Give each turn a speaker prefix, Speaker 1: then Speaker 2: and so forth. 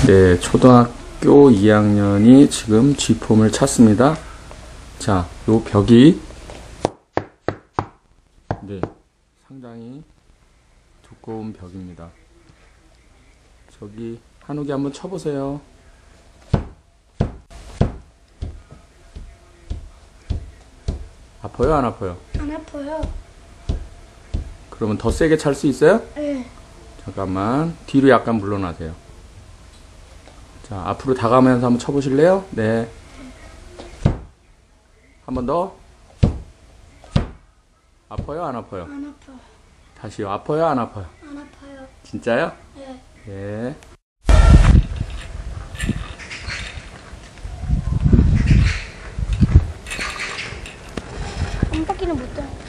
Speaker 1: 네, 초등학교 2학년이 지금 G폼을 찾습니다. 자, 요 벽이 네, 상당히 두꺼운 벽입니다. 저기 한욱이 한번 쳐보세요. 아파요, 안 아파요?
Speaker 2: 안 아파요.
Speaker 1: 그러면 더 세게 찰 수 있어요?
Speaker 2: 네.
Speaker 1: 잠깐만, 뒤로 약간 물러나세요. 자, 앞으로 다가가면서 한번 쳐보실래요? 네. 한 번 더. 아파요, 안 아파요?
Speaker 2: 안 아파요.
Speaker 1: 다시요. 아파요, 안 아파요?
Speaker 2: 안 아파요.
Speaker 1: 진짜요?
Speaker 2: 네.
Speaker 1: 예.
Speaker 2: 한 바퀴는 못 다.